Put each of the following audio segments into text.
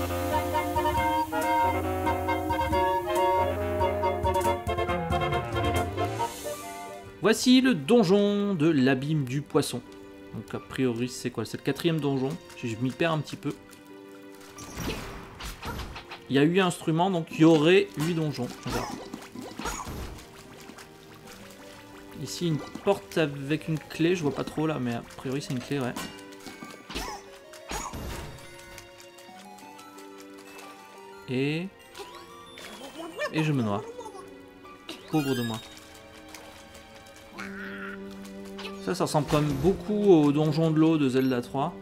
Voici le donjon de l'abîme du poisson. Donc a priori c'est quoi? C'est le 4e donjon. Je m'y perds un petit peu. Il y a 8 instruments, donc il y aurait 8 donjons. On verra. Ici une porte avec une clé, je vois pas trop là, mais a priori c'est une clé, ouais. Et je me noie. Pauvre de moi. Ça ressemble quand même beaucoup au donjon de l'eau de Zelda 3.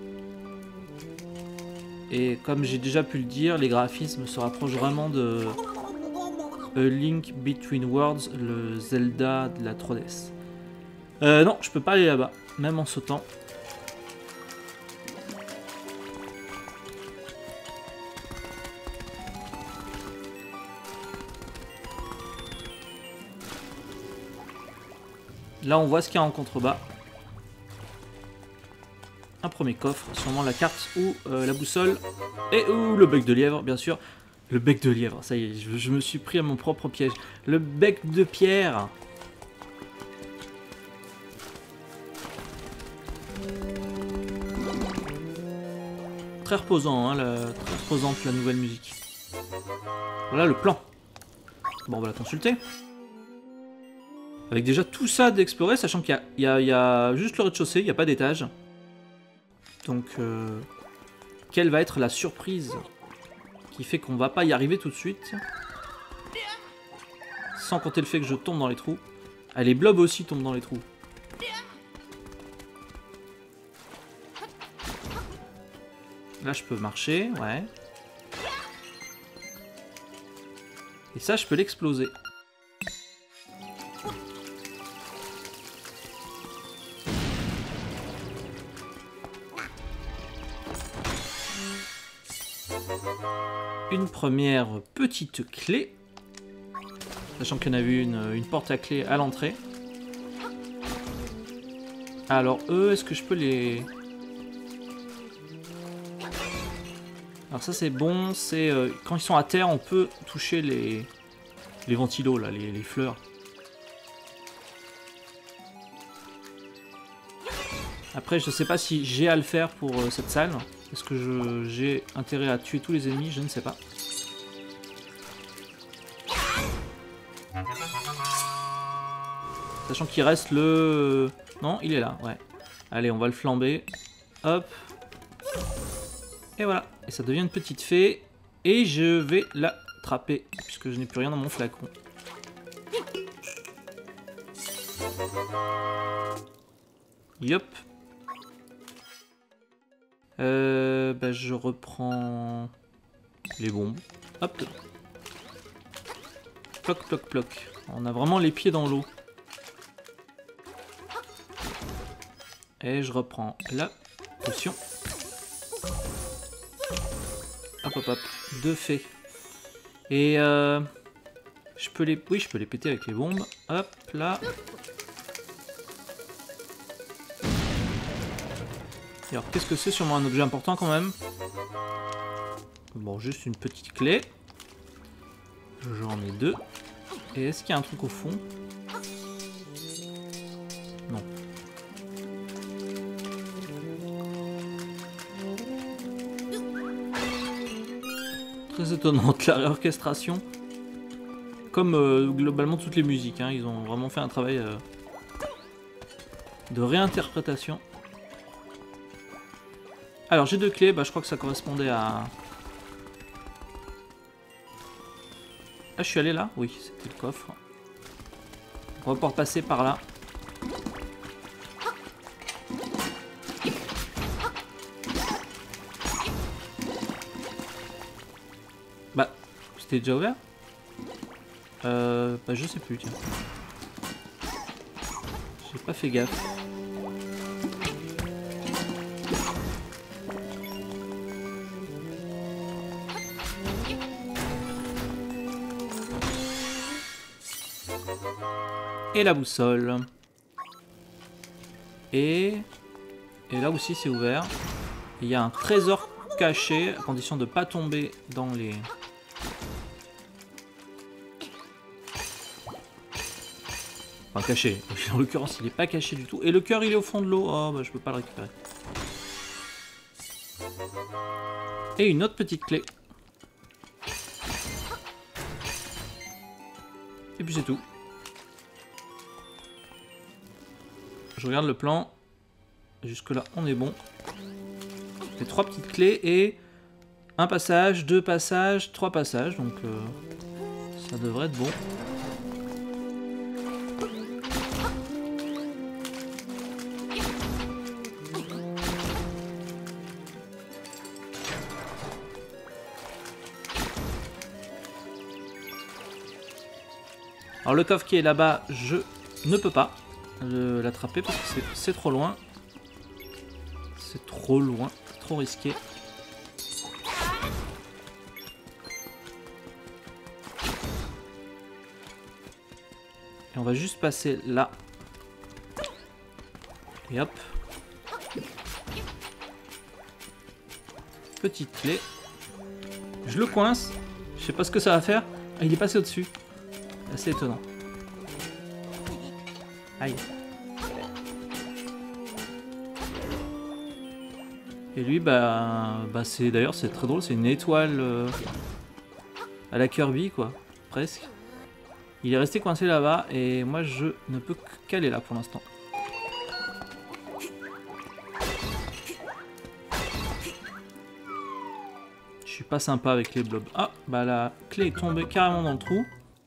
Et comme j'ai déjà pu le dire, les graphismes se rapprochent vraiment de A Link Between Worlds, le Zelda de la 3DS. Non, je peux pas aller là-bas, même en sautant. Là, on voit ce qu'il y a en contrebas. Un premier coffre, sûrement la carte ou la boussole. Et ou le bec de lièvre, bien sûr. Le bec de lièvre, ça y est, je me suis pris à mon propre piège. Le bec de pierre. Très reposant, hein, très reposante la nouvelle musique. Voilà le plan. Bon, on va la consulter. Avec déjà tout ça d'explorer, sachant qu'il y a juste le rez-de-chaussée, il n'y a pas d'étage. Donc, quelle va être la surprise qui fait qu'on va pas y arriver tout de suite? Sans compter le fait que je tombe dans les trous. Ah, les blobs aussi tombent dans les trous. Là, je peux marcher, ouais. Et ça, je peux l'exploser. Une première petite clé. Sachant qu'il y en avait une porte à clé à l'entrée. Alors eux, est-ce que je peux les... Alors ça c'est bon, c'est... quand ils sont à terre, on peut toucher les ventilos, là, les fleurs. Après, je sais pas si j'ai à le faire pour cette salle. Est-ce que j'ai intérêt à tuer tous les ennemis? Je ne sais pas. Sachant qu'il reste le... Non, il est là, ouais. Allez, on va le flamber. Hop. Et voilà. Et ça devient une petite fée. Et je vais l'attraper, puisque je n'ai plus rien dans mon flacon. Yop. Bah, je reprends les bombes. Hop. Ploc, ploc, ploc. On a vraiment les pieds dans l'eau. Et je reprends la potion. Hop, hop, hop. 2 fées. Et je peux les... Oui, je peux les péter avec les bombes. Hop, là. Alors, qu'est-ce que c'est? Sûrement un objet important quand même. Bon, juste une petite clé. J'en ai 2. Et est-ce qu'il y a un truc au fond? Non. Très étonnante la réorchestration. Comme globalement toutes les musiques, hein, ils ont vraiment fait un travail de réinterprétation. Alors j'ai 2 clés, bah, je crois que ça correspondait à... Ah, je suis allé là? Oui, c'était le coffre. On va pouvoir passer par là. Bah, c'était déjà ouvert? Bah je sais plus, tiens. J'ai pas fait gaffe. Et la boussole. Et là aussi c'est ouvert. Il y a un trésor cacher, à condition de pas tomber dans les... Enfin caché, en l'occurrence il est pas caché du tout. Et le cœur il est au fond de l'eau, oh bah je peux pas le récupérer. Et une autre petite clé. Et puis c'est tout. Je regarde le plan. Jusque là on est bon. Les 3 petites clés et un passage, 2 passages, 3 passages. Donc ça devrait être bon. Alors le coffre qui est là-bas, je ne peux pas l'attraper parce que c'est trop loin. C'est trop loin, trop risqué. Et on va juste passer là. Et hop. Petite clé. Je le coince. Je sais pas ce que ça va faire. Ah, il est passé au-dessus. Assez étonnant. Aïe. Et lui, c'est d'ailleurs c'est très drôle, c'est une étoile à la Kirby quoi, presque. Il est resté coincé là-bas et moi je ne peux qu'aller là pour l'instant. Je suis pas sympa avec les blobs. Ah, bah la clé est tombée carrément dans le trou.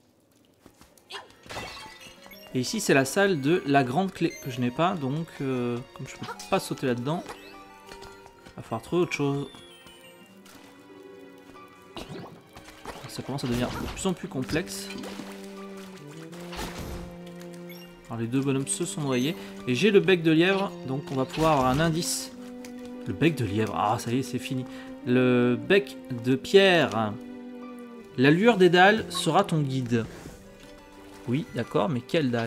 Et ici c'est la salle de la grande clé que je n'ai pas, donc comme je peux pas sauter là-dedans, va falloir trouver autre chose. Ça commence à devenir de plus en plus complexe. Alors les deux bonhommes se sont noyés. Et j'ai le bec de lièvre, donc on va pouvoir avoir un indice. Le bec de lièvre, ah ça y est c'est fini. Le bec de pierre. La lueur des dalles sera ton guide. Oui, d'accord, mais quelle dalle?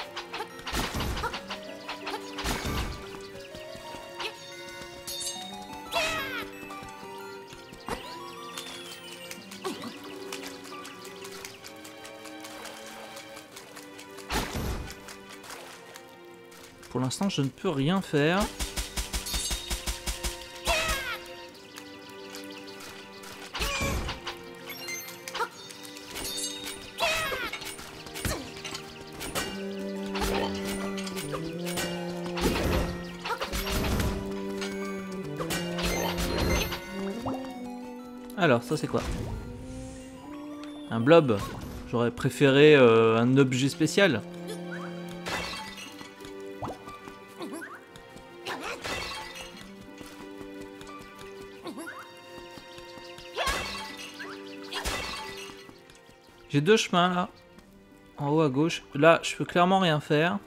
Pour l'instant, je ne peux rien faire. Alors, ça c'est quoi? Un blob. J'aurais préféré un objet spécial. J'ai deux chemins là. En haut à gauche. Là, je peux clairement rien faire.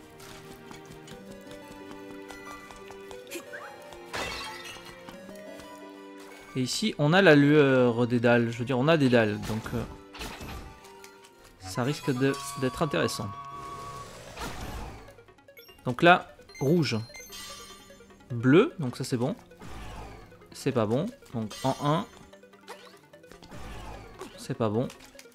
Et ici, on a la lueur des dalles. Je veux dire, on a des dalles. Donc, ça risque d'être intéressant. Donc là, rouge. Bleu. Donc ça, c'est bon. C'est pas bon. Donc en 1. C'est pas bon.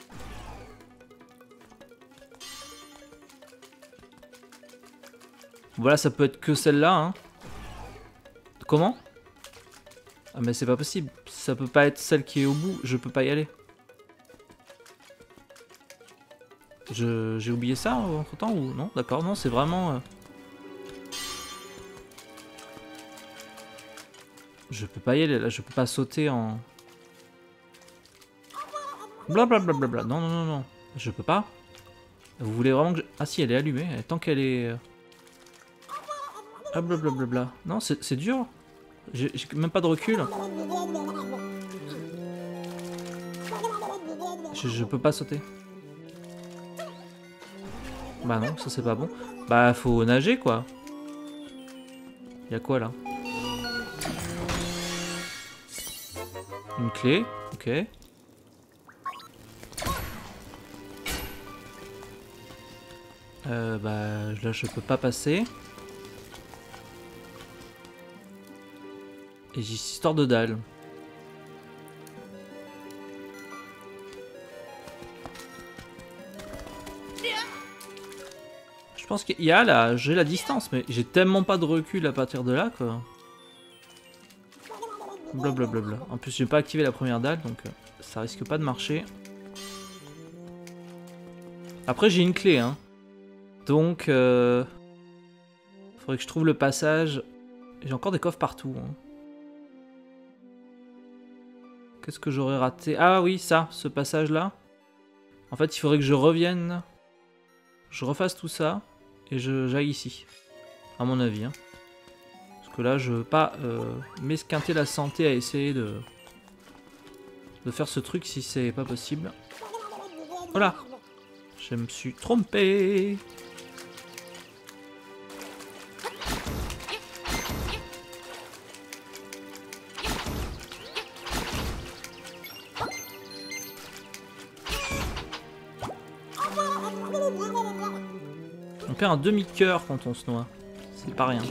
Voilà, ça peut être que celle-là. Hein. Comment? Ah mais c'est pas possible. Ça peut pas être celle qui est au bout. Je peux pas y aller. J'ai oublié ça entre temps ou non? D'accord, non, c'est vraiment... Je peux pas y aller là. Je peux pas sauter en... Blablabla. Non, non, non, non. Je peux pas. Vous voulez vraiment que je... Ah si, elle est allumée. Tant qu'elle est... Ah blablabla. Non, c'est dur. J'ai même pas de recul. Je peux pas sauter. Bah non, ça c'est pas bon. Bah faut nager quoi. Y'a quoi là? Une clé, ok. Bah là je peux pas passer. Et j'ai cette histoire de dalle. Je pense qu'il y a là, j'ai la distance, mais j'ai tellement pas de recul à partir de là, quoi. Blablabla. En plus, j'ai pas activé la première dalle, donc ça risque pas de marcher. Après, j'ai une clé, hein. Donc, faudrait que je trouve le passage. J'ai encore des coffres partout, hein. Qu'est-ce que j'aurais raté? Ah oui, ça, ce passage-là. En fait, il faudrait que je revienne. Je refasse tout ça. Et j'aille ici. À mon avis, hein. Parce que là, je veux pas m'esquinter la santé à essayer de faire ce truc si c'est pas possible. Voilà. Je me suis trompé. On perd un demi-cœur quand on se noie. C'est pas rien.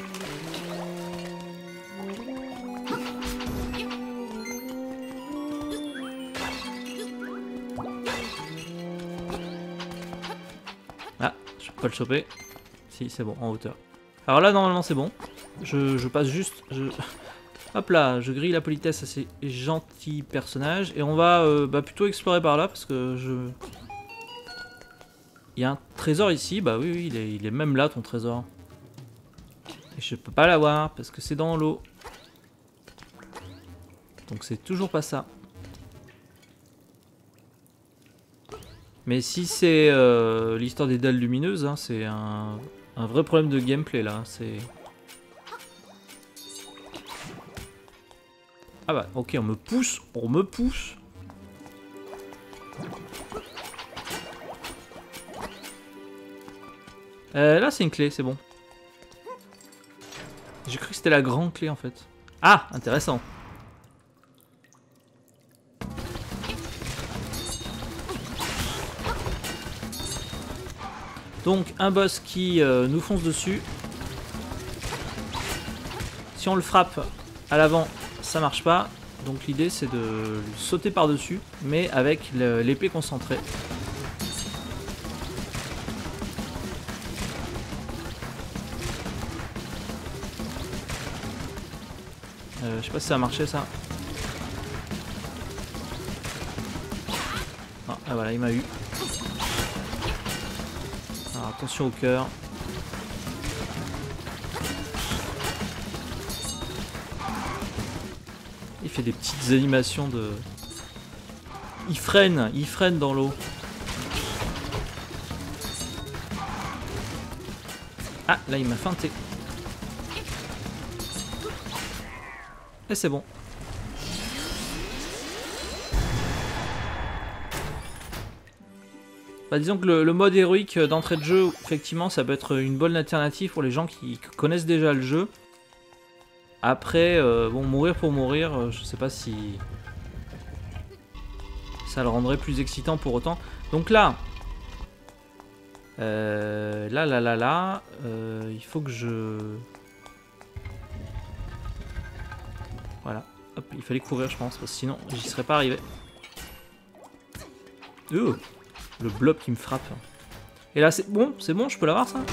Ah, je peux pas le choper. Si, c'est bon, en hauteur. Alors là, normalement, c'est bon. Je passe juste... Hop là, je grille la politesse à ces gentils personnages. Et on va plutôt explorer par là, parce que je... Il y a un trésor ici, bah oui, il est même là ton trésor. Et je peux pas l'avoir parce que c'est dans l'eau. Donc c'est toujours pas ça. Mais si c'est l'histoire des dalles lumineuses, hein, c'est un vrai problème de gameplay là. C'est... Ah bah ok, on me pousse, on me pousse. Là c'est une clé, c'est bon. J'ai cru que c'était la grande clé en fait. Ah, intéressant. Donc un boss qui nous fonce dessus. Si on le frappe à l'avant, ça marche pas. Donc l'idée c'est de sauter par-dessus, mais avec l'épée concentrée. Je sais pas si ça a marché ça. Ah voilà, il m'a eu. Alors attention au cœur. Il fait des petites animations de... il freine dans l'eau. Ah, là il m'a feinté. Et c'est bon. Bah, disons que le mode héroïque d'entrée de jeu, effectivement, ça peut être une bonne alternative pour les gens qui connaissent déjà le jeu. Après, bon, mourir pour mourir, je sais pas si ça le rendrait plus excitant pour autant. Donc là, il faut que je... Voilà. Hop, il fallait courir, je pense, parce que sinon, j'y serais pas arrivé. Le blob qui me frappe. Et là, c'est bon, je peux l'avoir, ça?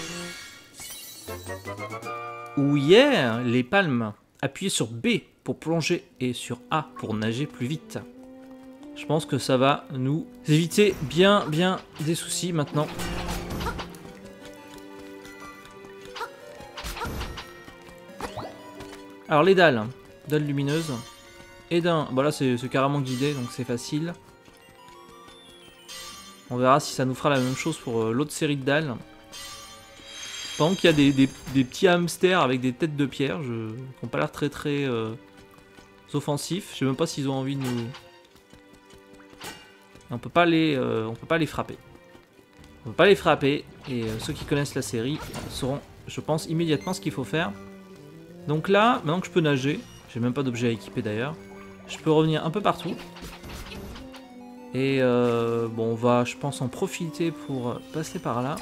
Oh yeah, les palmes. Appuyez sur B pour plonger et sur A pour nager plus vite. Je pense que ça va nous éviter bien des soucis maintenant. Alors les dalles lumineuses. Et d'un... Bon là c'est carrément guidé donc c'est facile. On verra si ça nous fera la même chose pour l'autre série de dalles. Pendant qu'il y a des petits hamsters avec des têtes de pierre, qui n'ont pas l'air très offensifs. Je sais même pas s'ils ont envie de nous... On peut pas les frapper. On peut pas les frapper et ceux qui connaissent la série sauront, je pense, immédiatement ce qu'il faut faire. Donc là, maintenant que je peux nager, j'ai même pas d'objet à équiper d'ailleurs, je peux revenir un peu partout. Et bon, on va, je pense, en profiter pour passer par là.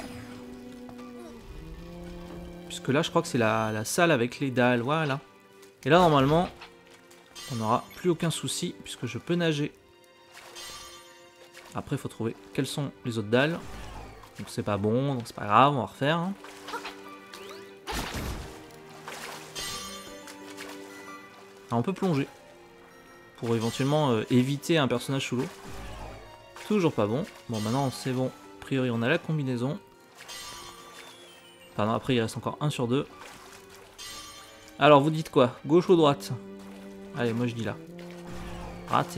Puisque là, je crois que c'est la salle avec les dalles, voilà. Et là, normalement, on n'aura plus aucun souci puisque je peux nager. Après, il faut trouver quelles sont les autres dalles. Donc c'est pas bon, donc c'est pas grave, on va refaire. Hein. Ah, on peut plonger. Pour éventuellement éviter un personnage sous l'eau. Toujours pas bon. Bon, maintenant c'est bon. A priori, on a la combinaison. Pardon, après il reste encore 1 sur 2. Alors, vous dites quoi? Gauche ou droite? Allez, moi je dis là. Raté.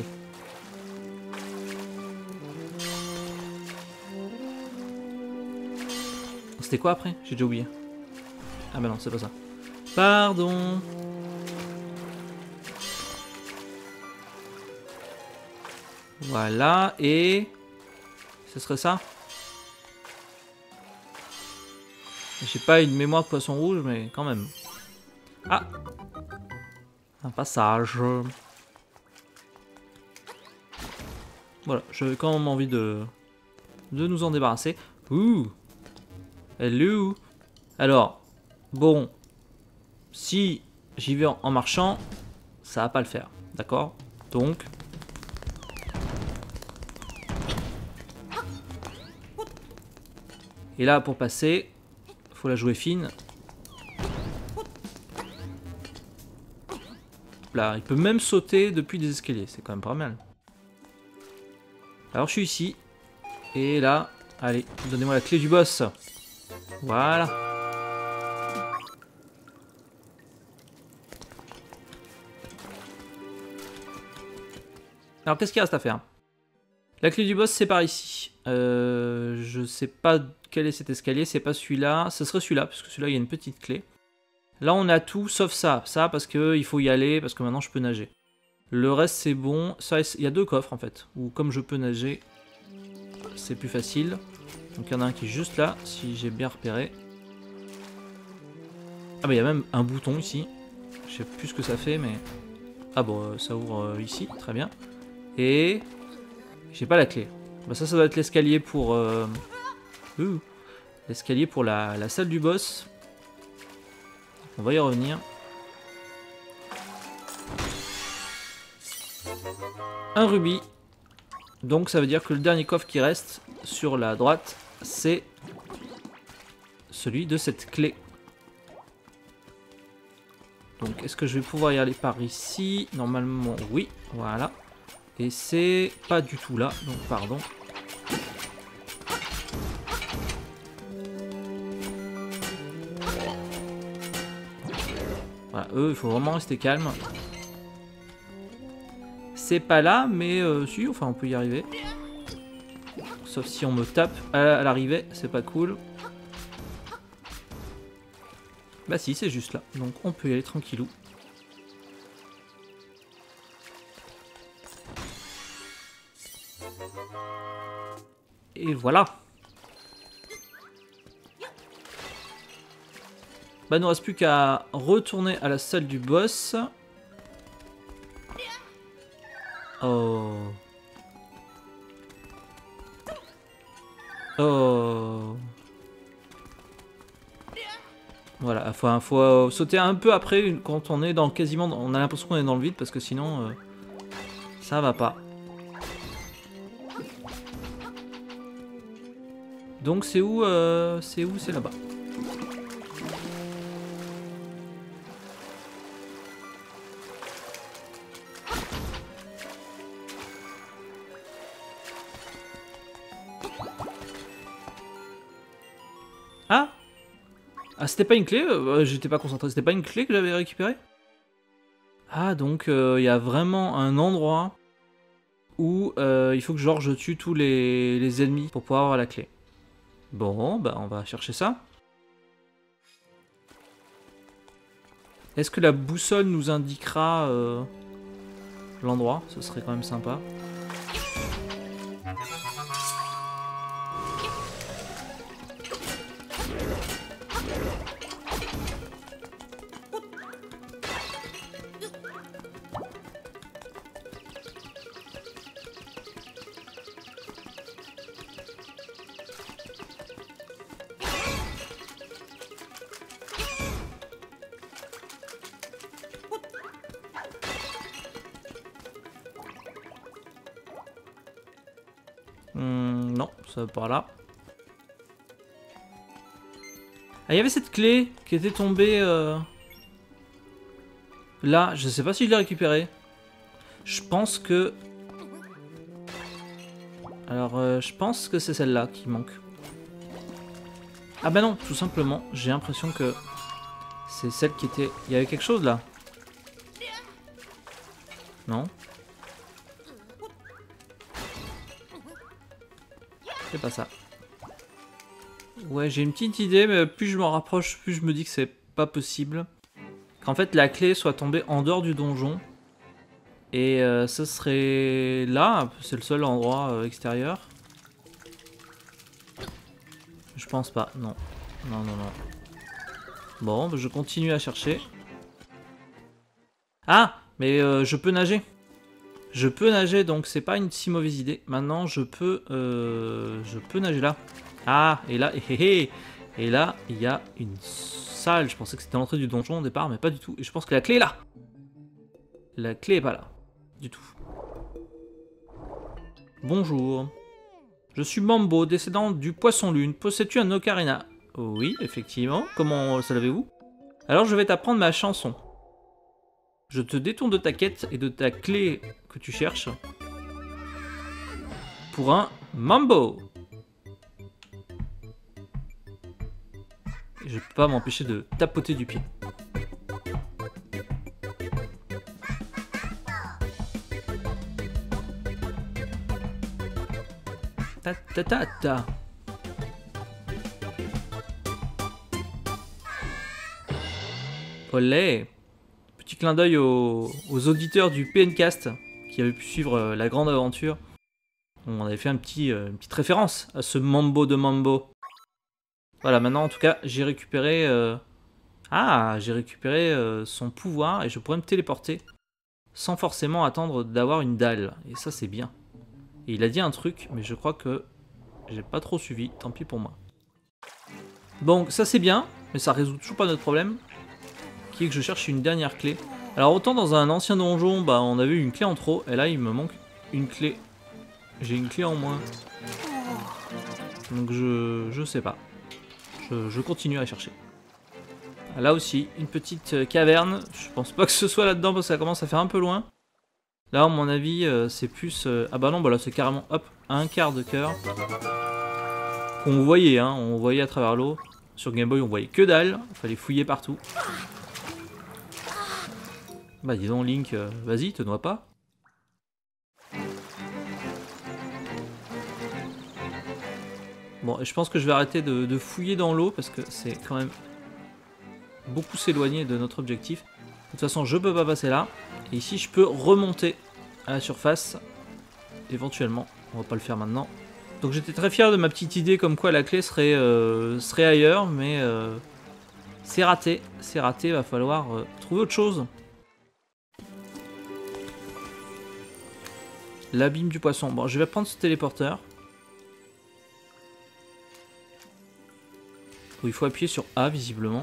C'était quoi après? J'ai déjà oublié. Ah bah non, c'est pas ça. Pardon. Voilà, et... Ce serait ça? J'ai pas une mémoire de poisson rouge, mais quand même. Ah! Un passage. Voilà, j'avais quand même envie de nous en débarrasser. Ouh! Hello! Alors, bon, si j'y vais en marchant, ça va pas le faire, d'accord? Donc... Et là, pour passer, faut la jouer fine. Là, il peut même sauter depuis des escaliers, c'est quand même pas mal. Alors je suis ici, et là, allez, donnez-moi la clé du boss. Voilà. Alors qu'est-ce qu'il reste à faire? La clé du boss, c'est par ici. Je sais pas quel est cet escalier, c'est pas celui-là. Ce serait celui-là, parce que celui-là, il y a une petite clé. Là, on a tout, sauf ça. Ça, parce qu'il faut y aller, parce que maintenant, je peux nager. Le reste, c'est bon. Ça, il y a 2 coffres, en fait. Où, comme je peux nager, c'est plus facile. Donc, il y en a un qui est juste là, si j'ai bien repéré. Ah, bah, il y a même un bouton ici. Je sais plus ce que ça fait, mais... Ah, bon, ça ouvre ici, très bien. Et... J'ai pas la clé. Bah ça doit être l'escalier pour... L'escalier pour la salle du boss. On va y revenir. Un rubis. Donc ça veut dire que le dernier coffre qui reste sur la droite, c'est celui de cette clé. Donc est-ce que je vais pouvoir y aller par ici? Normalement oui, voilà. Et c'est pas du tout là, donc pardon. Voilà, eux, il faut vraiment rester calme. C'est pas là, mais si, enfin on peut y arriver. Sauf si on me tape à l'arrivée, c'est pas cool. Bah si, c'est juste là, donc on peut y aller tranquillou. Et voilà. Bah, il ne reste plus qu'à retourner à la salle du boss. Oh. Oh. Voilà, faut sauter un peu après quand on est dans quasiment... On a l'impression qu'on est dans le vide parce que sinon... ça va pas. Donc c'est où? C'est là-bas. Ah! Ah, c'était pas une clé? J'étais pas concentré. C'était pas une clé que j'avais récupérée? Ah, donc il y a vraiment un endroit où il faut que genre je tue tous les ennemis pour pouvoir avoir la clé. Bon, bah on va chercher ça. Est-ce que la boussole nous indiquera l'endroit? Ce serait quand même sympa. Non, ça va par là. Ah, il y avait cette clé qui était tombée... Là, je sais pas si je l'ai récupérée. Je pense que... Alors, je pense que c'est celle-là qui manque. Ah bah non, tout simplement, j'ai l'impression que c'est celle qui était... Il y avait quelque chose là? Non? C'est pas ça. Ouais, j'ai une petite idée, mais plus je m'en rapproche, plus je me dis que c'est pas possible. Qu'en fait, la clé soit tombée en dehors du donjon. Et ce serait là, c'est le seul endroit extérieur. Je pense pas, non. Non, non, non. Bon, bah, je continue à chercher. Ah, mais je peux nager. Je peux nager, donc c'est pas une si mauvaise idée. Maintenant, je peux nager là. Ah, et là, et là, il y a une salle. Je pensais que c'était l'entrée du donjon au départ, mais pas du tout. Et je pense que la clé est là. La clé est pas là, du tout. Bonjour. Je suis Mambo, descendant du Poisson-Lune. Possèdes-tu un ocarina? Oui, effectivement. Comment savez-vous? Alors je vais t'apprendre ma chanson. Je te détourne de ta quête et de ta clé que tu cherches pour un Mambo. Et je peux pas m'empêcher de tapoter du pied. Ta ta ta ta. Olé. Petit clin d'œil aux auditeurs du PNcast qui avaient pu suivre la grande aventure. On avait fait une petite référence à ce Mambo de Mambo. Voilà, maintenant en tout cas j'ai récupéré son pouvoir et je pourrais me téléporter sans forcément attendre d'avoir une dalle. Et ça c'est bien. Et il a dit un truc, mais je crois que j'ai pas trop suivi, tant pis pour moi. Bon, ça c'est bien, mais ça résout toujours pas notre problème, qui est que je cherche une dernière clé. Alors autant dans un ancien donjon, bah on avait une clé en trop, et là il me manque une clé. J'ai une clé en moins. Donc je sais pas. Je continue à chercher. Là aussi, une petite caverne. Je pense pas que ce soit là-dedans parce que ça commence à faire un peu loin. Là, à mon avis, c'est plus... Ah bah non, bah là c'est carrément, hop, un quart de cœur. Qu'on voyait, hein, on voyait à travers l'eau. Sur Game Boy, on voyait que dalle. Il fallait fouiller partout. Bah dis donc, Link, vas-y, te noie pas. Bon, et je pense que je vais arrêter de fouiller dans l'eau parce que c'est quand même beaucoup s'éloigner de notre objectif. De toute façon, je peux pas passer là. Et ici, je peux remonter à la surface. Éventuellement, on va pas le faire maintenant. Donc j'étais très fier de ma petite idée comme quoi la clé serait ailleurs, mais c'est raté. C'est raté, va falloir trouver autre chose. L'abîme du poisson. Bon, je vais prendre ce téléporteur. Où il faut appuyer sur A, visiblement.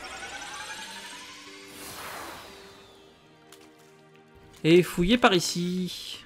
Et fouiller par ici.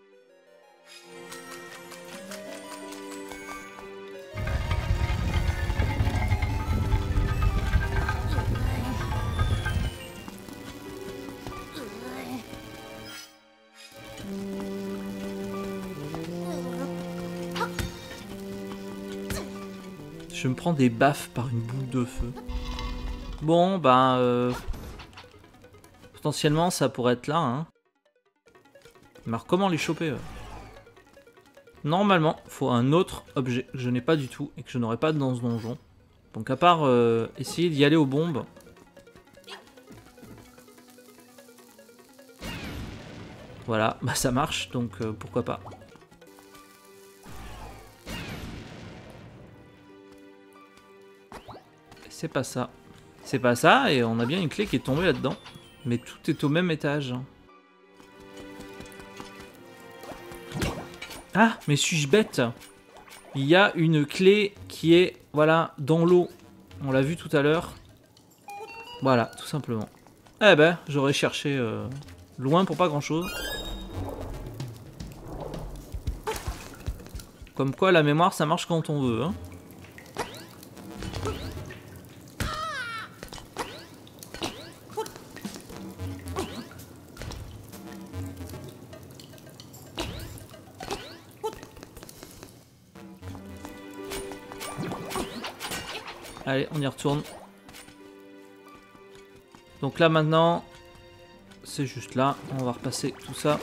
Je me prends des baffes par une boule de feu. Bon, ben... potentiellement, ça pourrait être là, hein. Mais alors, comment les choper Normalement, il faut un autre objet que je n'ai pas du tout et que je n'aurai pas dans ce donjon. Donc à part essayer d'y aller aux bombes. Voilà, bah ça marche, donc pourquoi pas. C'est pas ça. C'est pas ça, et on a bien une clé qui est tombée là-dedans. Mais tout est au même étage. Ah, mais suis-je bête? Il y a une clé qui est, voilà, dans l'eau. On l'a vu tout à l'heure. Voilà, tout simplement. Eh ben, j'aurais cherché loin pour pas grand-chose. Comme quoi, la mémoire, ça marche quand on veut, hein. Allez, on y retourne. Donc là maintenant, c'est juste là. On va repasser tout ça.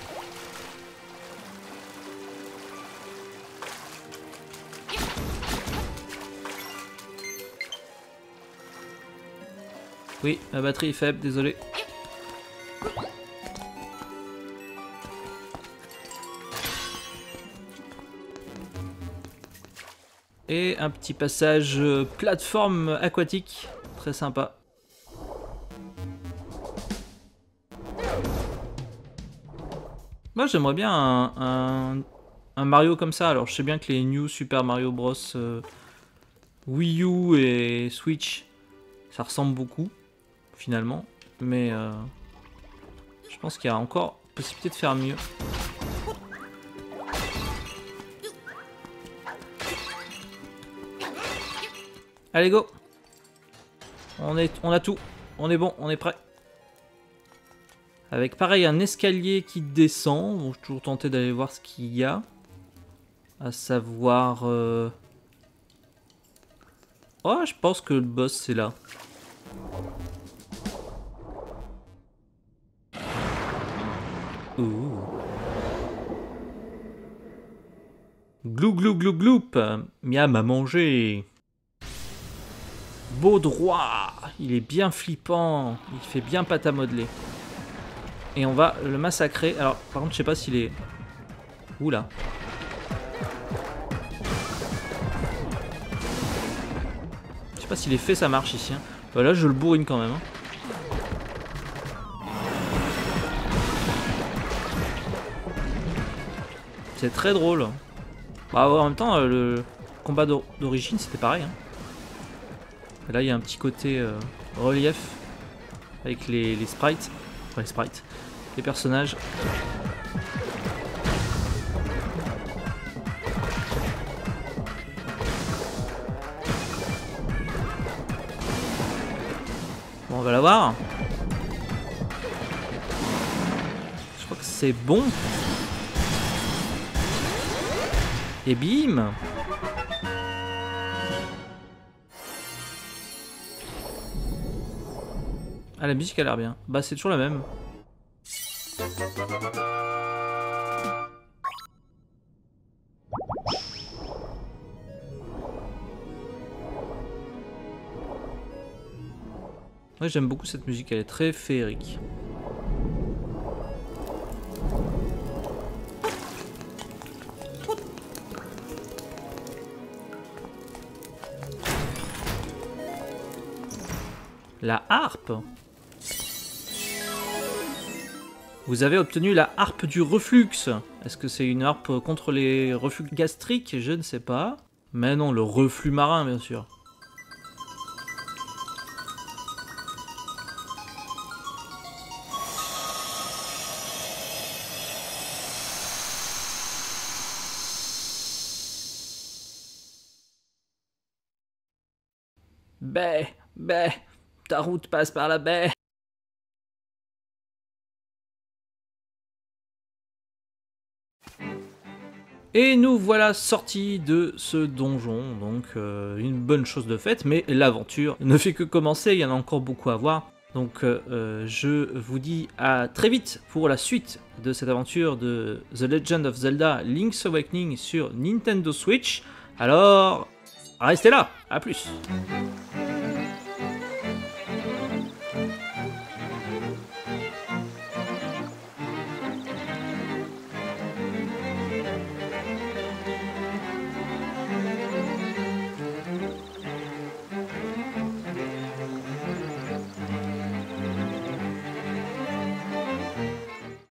Oui, ma batterie est faible, désolé. Et un petit passage plateforme aquatique, très sympa. Moi j'aimerais bien un Mario comme ça. Alors je sais bien que les New Super Mario Bros Wii U et Switch, ça ressemble beaucoup finalement. Mais je pense qu'il y a encore possibilité de faire mieux. Allez go. On a tout. On est bon, on est prêt. Avec pareil un escalier qui descend. Bon, je suis toujours tenté d'aller voir ce qu'il y a. À savoir... Oh, je pense que le boss c'est là. Ouh. Glou glou glou gloup. Miam à manger. Beau droit. Il est bien flippant. Il fait bien pâte à modeler. Et on va le massacrer. Alors, par contre, je sais pas s'il est... Oula. Je sais pas si l'effet ça marche ici. Hein. Là, je le bourrine quand même. Hein. C'est très drôle. Bah, en même temps, le combat d'origine, c'était pareil. Hein. Là, il y a un petit côté relief avec les sprites. Enfin, les sprites. Les personnages. Bon, on va la voir. Je crois que c'est bon. Et bim! Ah, la musique a l'air bien. Bah, c'est toujours la même. Ouais, j'aime beaucoup cette musique, elle est très féerique. La harpe. Vous avez obtenu la harpe du reflux. Est-ce que c'est une harpe contre les reflux gastriques? Je ne sais pas. Mais non, le reflux marin, bien sûr. Baie, baie, ta route passe par la baie. Et nous voilà sortis de ce donjon, donc une bonne chose de faite, mais l'aventure ne fait que commencer, il y en a encore beaucoup à voir. Donc je vous dis à très vite pour la suite de cette aventure de The Legend of Zelda Link's Awakening sur Nintendo Switch. Alors, restez là, à plus.